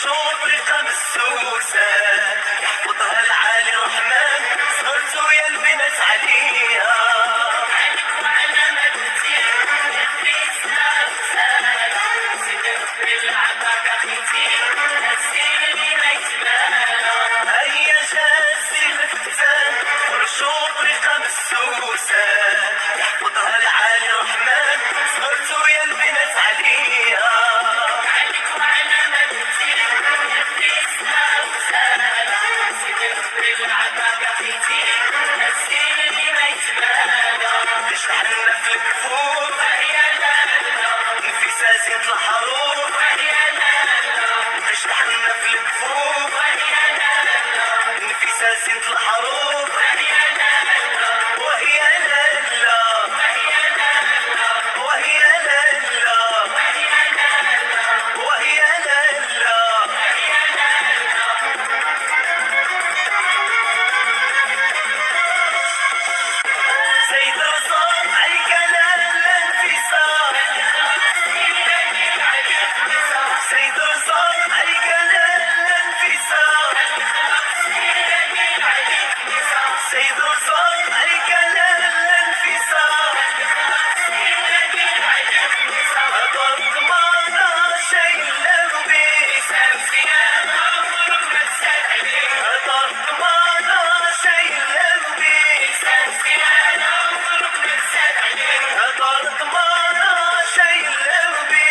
فرشوا طريقة مسوسة يحفظها العالي الرحمن صرت ويا البنات عليها عليك وعلى مدتي يدي سلام سلام سيدي ربي العطاك اخيتي نسيني ما يتبالى هيا جاسي الفتان فرشوا طريقة مسوسة يحفظها العالي الرحمن صرت ويا البنات عليها عليك وعلى مدتي يدي سلام سلام سيدي ربي العطاك اخيتي نسيني ما يتبالى تشحننا في الكفوف وهي لالا نفيسة زيت الحروف وهي لالا تشحننا في الكفوف وهي لالا نفيسة زيت الحروف وهي لالا وهي لالا وهي لالا وهي لالا وهي لالا وهي لالا زيد رصاص عليك لالا انفصال زيد رصاص عليك لالا انفصال زيد رصاص عليك لالا انفصال هضرت مرة شي لقبي هضرت مرة شي لقبي هضرت مرة شي لقبي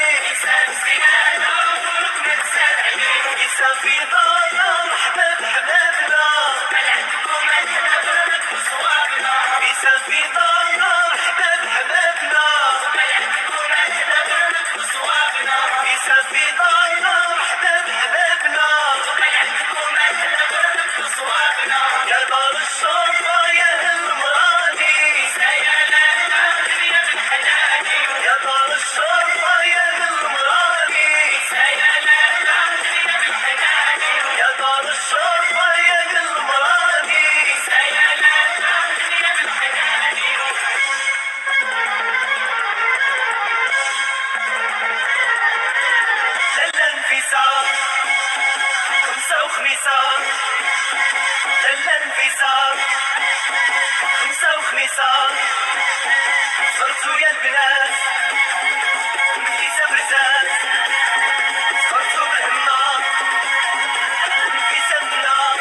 يسافي دارنا حباب حبابنا يسافي دارنا حباب حبابنا يسافي دارنا حباب حبابنا يا دار الشرطة يا هالمراني يا دار الشرطة يا هالمراني يا دار الشرطة يا هالمراني لالا انفصال خمسة وخميسة لالا انفصال خمسة وخميسة صرتو يا البنات نفيسة برزات صرتو بالهمة نفيسة بالنار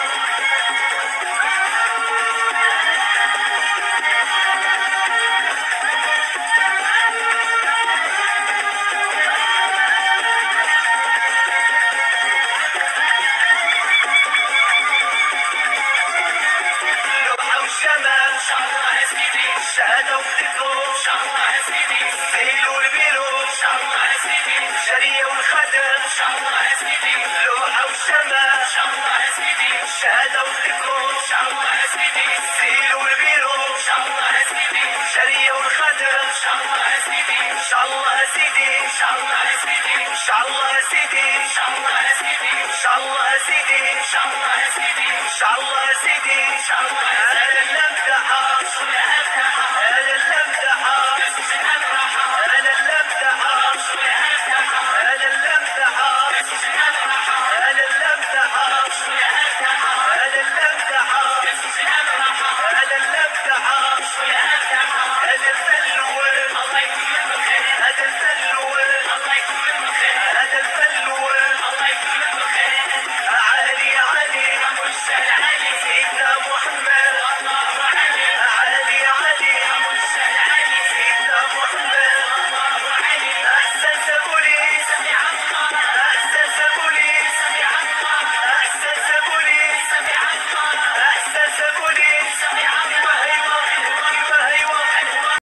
لوحة والشمال الشهادة والدبلوم السهيل والبيرو الجرية والخدم لوحة والشمال الشهادة والدبلوم السهيل والبيرو الجرية والخدم ان شاء الله يا سيدي ان شاء الله يا سيدي ان شاء الله يا سيدي ان شاء الله يا سيدي ان شاء الله يا سيدي ان شاء الله يا سيدي ان شاء الله يا سيدي ان شاء الله يا سيدي ان شاء الله يا سيدي